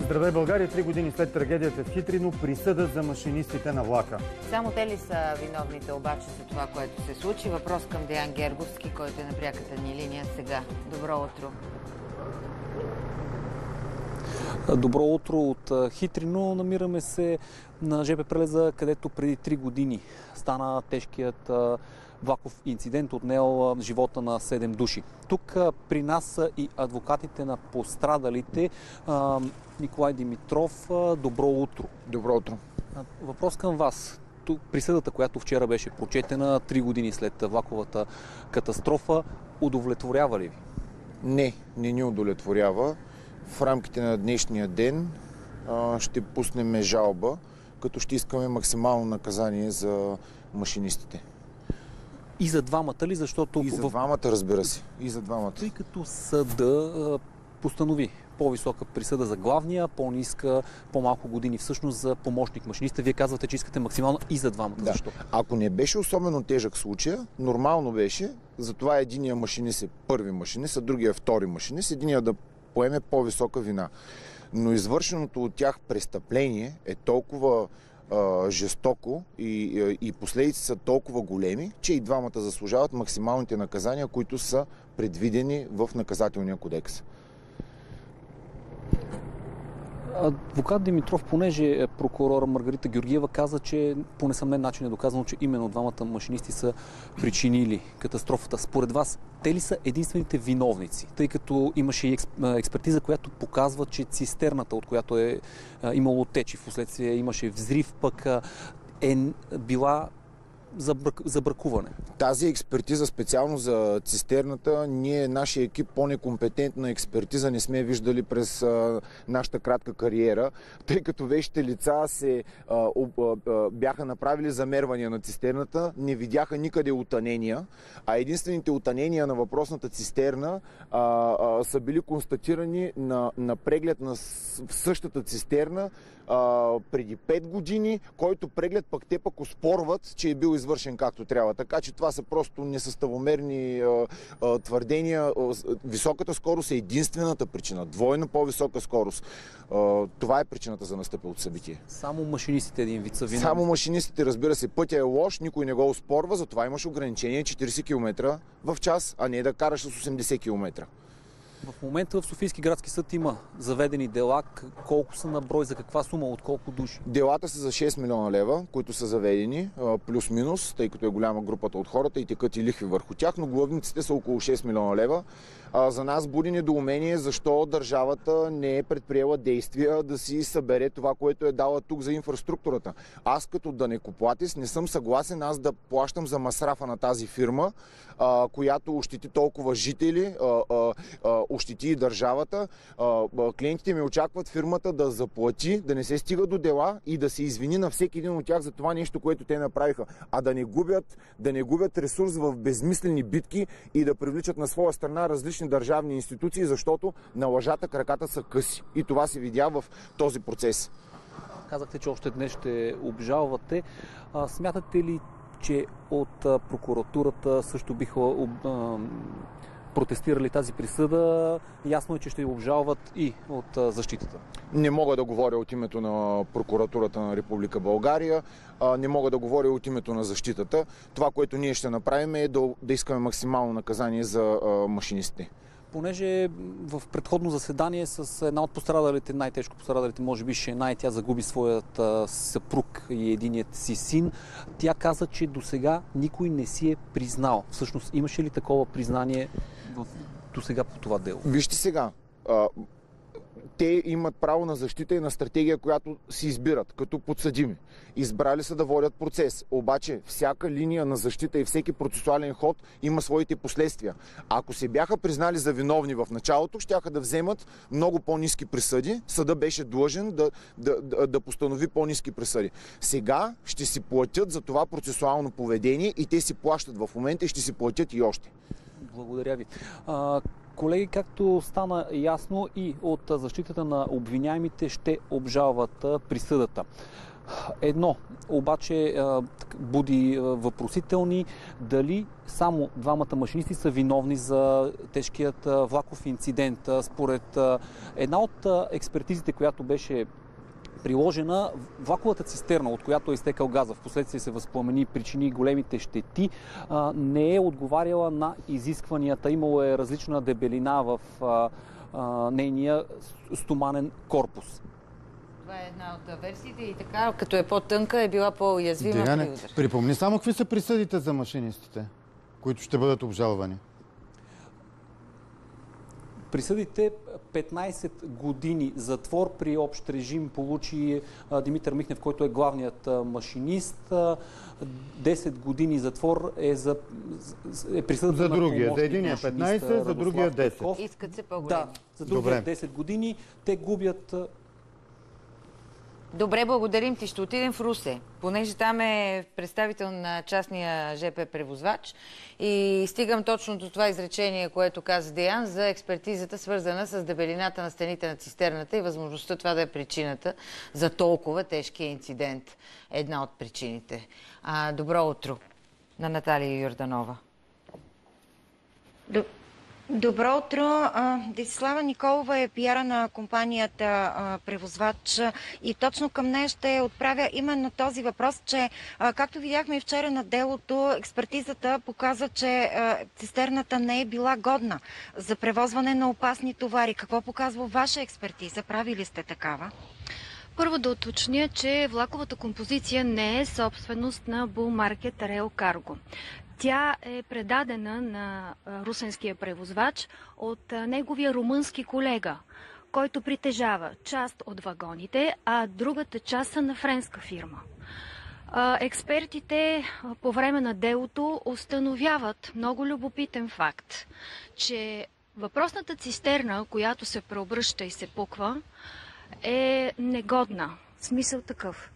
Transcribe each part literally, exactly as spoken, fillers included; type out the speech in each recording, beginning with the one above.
Здравей, България! Три години след трагедията в Хитрино, присъда за машинистите на влака. Само те ли са виновните обаче за това, което се случи? Въпрос към Деян Герговски, който е на пряката ни линия сега. Добро утро! Добро утро от Хитрино. Намираме се на жп прелеза, където преди три години стана тежкият влаков инцидент, отнел живота на седем души. Тук при нас са и адвокатите на пострадалите. Николай Димитров, добро утро. Добро утро. Въпрос към вас. Тук присъдата, която вчера беше прочетена три години след влаковата катастрофа, удовлетворява ли ви? Не, не ни удовлетворява. В рамките на днешния ден а, ще пуснем жалба, като ще искаме максимално наказание за машинистите. И за двамата ли? Защото... И за двамата, разбира се. И за двамата. Тъй като съда а, постанови по-висока присъда за главния, по-ниска, по-малко години всъщност за помощник машиниста. Вие казвате, че искате максимално и за двамата. Да. Защо? Ако не беше особено тежък случая, нормално беше, затова единия машинист е първи машинист, а другия е втори машинист, единия да поеме по-висока вина. Но извършеното от тях престъпление е толкова а, жестоко и, и последици са толкова големи, че и двамата заслужават максималните наказания, които са предвидени в наказателния кодекс. Адвокат Димитров, понеже прокурора Маргарита Георгиева каза, че по несъмнен начин е доказано, че именно двамата машинисти са причинили катастрофата. Според вас, те ли са единствените виновници? Тъй като имаше и експертиза, която показва, че цистерната, от която е имало течи, впоследствие имаше взрив, пък е била за бракуване. Тази експертиза специално за цистерната, ние, нашия екип, по-некомпетентна експертиза не сме виждали през а, нашата кратка кариера, тъй като вещите лица се а, а, а, бяха направили замервания на цистерната, не видяха никъде утънения, а единствените утънения на въпросната цистерна а, а, са били констатирани на, на преглед на същата цистерна а, преди пет години, който преглед пък те пък оспорват, че е бил извършен както трябва. Така че това са просто несъставомерни а, а, твърдения. Високата скорост е единствената причина. Двойно по-висока скорост. А, това е причината за настъпилото събитие. Само машинистите един вид са виновни. Само машинистите, разбира се. Пътя е лош, никой не го оспорва, затова имаш ограничение четирийсет километра в час, а не да караш с осемдесет километра. В момента в Софийски градски съд има заведени дела. Колко са на брой, за каква сума, от колко души? Делата са за шест милиона лева, които са заведени, плюс-минус, тъй като е голяма групата от хората и текат и лихви върху тях, но главниците са около шест милиона лева. За нас буди недоумение защо държавата не е предприела действия да си събере това, което е дала тук за инфраструктурата. Аз като данъкоплатец не съм съгласен аз да плащам за масрафа на тази фирма, която ощети толкова жители, ощети и държавата. Клиентите ми очакват фирмата да заплати, да не се стига до дела и да се извини на всеки един от тях за това нещо, което те направиха, а да не губят, да не губят ресурс в безмислени битки и да привличат на своя страна различни държавни институции, защото на лъжата краката са къси. И това се видя в този процес. Казахте, че още днес ще обжалвате. А, смятате ли, че от прокуратурата също биха а, протестирали тази присъда? Ясно е, че ще обжалват и от а, защитата. Не мога да говоря от името на прокуратурата на Република България, а, не мога да говоря от името на защитата. Това, което ние ще направим е да, да искаме максимално наказание за а, машинистите. Понеже в предходно заседание с една от пострадалите, най-тежко пострадалите, може би жена, и тя загуби своят а, съпруг и единият си син, тя каза, че досега никой не си е признал. Всъщност, имаше ли такова признание в, досега по това дело? Вижте сега. А... Те имат право на защита и на стратегия, която си избират като подсъдими. Избрали са да водят процес. Обаче всяка линия на защита и всеки процесуален ход има своите последствия. Ако се бяха признали за виновни в началото, щяха да вземат много по-ниски присъди. Съда беше длъжен да, да, да, да постанови по-ниски присъди. Сега ще си платят за това процесуално поведение и те си плащат в момента и ще си платят и още. Благодаря ви. А... Колеги, както стана ясно, и от защитата на обвиняемите ще обжалват присъдата. Едно обаче буди въпросителни, дали само двамата машинисти са виновни за тежкият влаков инцидент. Според една от експертизите, която беше приложена, влаковата цистерна, от която е изтекал газа, в последствие се възпламени и причини големите щети, не е отговаряла на изискванията. Имало е различна дебелина в нейния стоманен корпус. Това е една от версиите и така, като е по-тънка, е била по-уязвима при удар. Припомни само какви са присъдите за машинистите, които ще бъдат обжалвани. Присъдите петнайсет години затвор при общ режим получи Димитър Михнев, който е главният машинист. десет години затвор е, за, е присъдата за на другия. За единия петнайсет, за другия десет. Искат се по-големи. Да, за другия Добре. десет години. Те губят... Добре, благодарим ти. Ще отидем в Русе, понеже там е представител на частния ЖП превозвач и стигам точно до това изречение, което каза Деян за експертизата, свързана с дебелината на стените на цистерната и възможността това да е причината за толкова тежкия инцидент. Една от причините. А, добро утро на Наталия Йорданова. Добро утро. Десислава Николова е пиара на компанията Превозвач и точно към нея ще отправя именно този въпрос, че както видяхме и вчера на делото, експертизата показа, че цистерната не е била годна за превозване на опасни товари. Какво показва ваша експертиза? Прави ли сте такава? Първо да уточня, че влаковата композиция не е собственост на Bull Market Rail Cargo. Тя е предадена на русенския превозвач от неговия румънски колега, който притежава част от вагоните, а другата част са на френска фирма. Експертите по време на делото установяват много любопитен факт, че въпросната цистерна, която се преобръща и се пуква, е негодна. В смисъл такъв.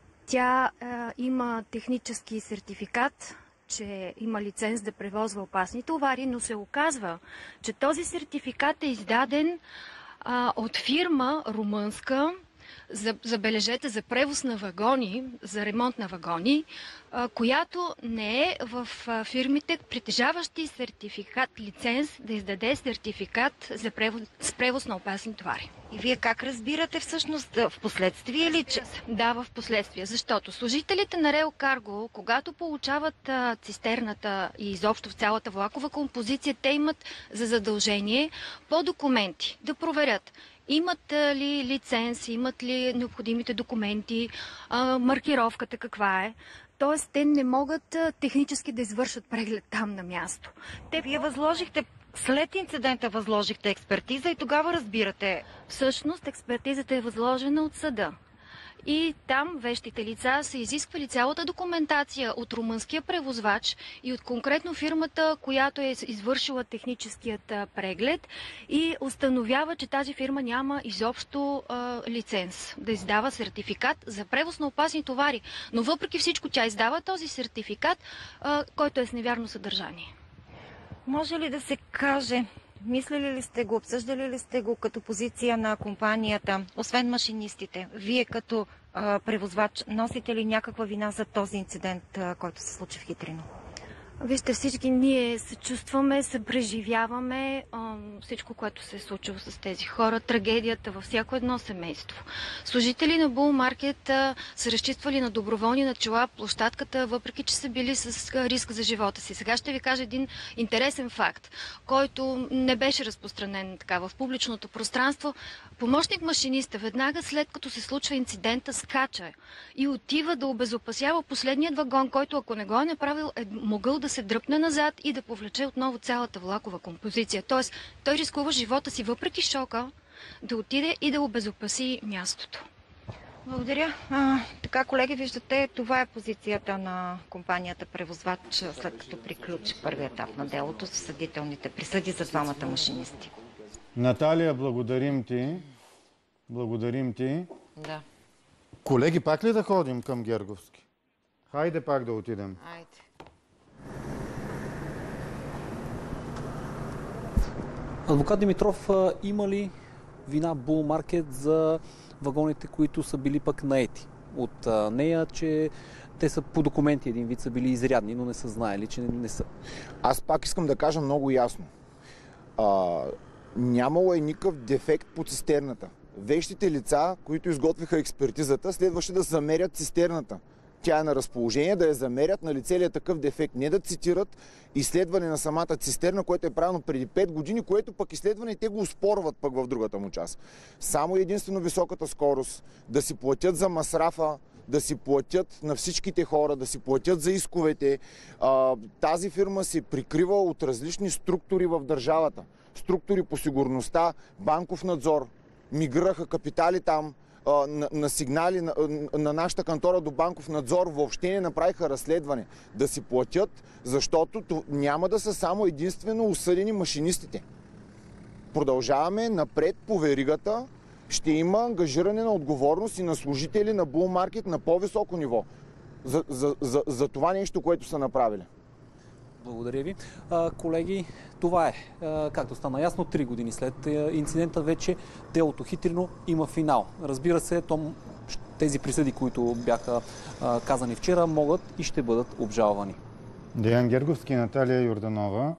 Тя е, има технически сертификат, че има лиценз да превозва опасни товари, но се оказва, че този сертификат е издаден а, от фирма румънска, за, забележете, за превоз на вагони, за ремонт на вагони, а, която не е в а, фирмите, притежаващи сертификат, лиценз да издаде сертификат за превоз, с превоз на опасни товари. И вие как разбирате всъщност в последствие или че... Да, в последствие, защото служителите на Rail Cargo, когато получават а, цистерната и изобщо в цялата влакова композиция, те имат за задължение по документи да проверят имат ли лиценз, имат ли необходимите документи, а, маркировката каква е. Тоест, те не могат а, технически да извършат преглед там на място. Те вие възложихте, след инцидента възложихте експертиза и тогава разбирате. Всъщност, експертизата е възложена от съда. И там вещите лица са изисквали цялата документация от румънския превозвач и от конкретно фирмата, която е извършила техническият преглед и установява, че тази фирма няма изобщо а, лиценз да издава сертификат за превоз на опасни товари. Но въпреки всичко тя издава този сертификат, а, който е с невярно съдържание. Може ли да се каже, мислили ли сте го, обсъждали ли сте го като позиция на компанията, освен машинистите? Вие като а, превозвач носите ли някаква вина за този инцидент, а, който се случи в Хитрино? Вижте, всички ние се чувстваме, се преживяваме а, всичко, което се е случило с тези хора, трагедията във всяко едно семейство. Служители на Bull Market а, са разчиствали на доброволни начала площадката, въпреки че са били с а, риск за живота си. Сега ще ви кажа един интересен факт, който не беше разпространен така в публичното пространство. Помощник машиниста веднага след като се случва инцидента скача и отива да обезопасява последният вагон, който ако не го е направил, е могъл да се дръпне назад и да повлече отново цялата влакова композиция. Тоест, той рискува живота си, въпреки шока, да отиде и да обезопаси мястото. Благодаря. А, така, колеги, виждате, това е позицията на компанията Превозвач, след като приключи първи етап на делото с съдителните присъди за двамата машинисти. Наталия, благодарим ти. Благодарим ти. Да. Колеги, пак ли да ходим към Герговски? Хайде пак да отидем. Айде. Адвокат Димитров, има ли вина Bull Market за вагоните, които са били пък наети? от а, нея, че те са по документи един вид са били изрядни, но не са знаели, че не, не са. Аз пак искам да кажа много ясно. А, нямало е никакъв дефект по цистерната. Вещите лица, които изготвиха експертизата, следваше да замерят цистерната. Тя е на разположение, да я замерят, на лице ли е такъв дефект. Не да цитират изследване на самата цистерна, което е правено преди пет години, което пък изследване те го оспорват пък в другата му част. Само единствено високата скорост, да си платят за масрафа, да си платят на всичките хора, да си платят за исковете. А, тази фирма се прикрива от различни структури в държавата. Структури по сигурността, банков надзор, миграха капитали там, На, на сигнали на, на нашата кантора до банков надзор въобще не направиха разследване. Да си платят, защото няма да са само единствено осъдени машинистите. Продължаваме напред по веригата. Ще има ангажиране на отговорност и на служители на Булмаркет на по-високо ниво. За, за, за, за това нещо, което са направили. Благодаря ви. А, колеги, това е. А, както стана ясно, три години след инцидента вече делото Хитрино има финал. Разбира се, том, тези присъди, които бяха а, казани вчера, могат и ще бъдат обжалвани. Деян Герговски и Наталия Йорданова.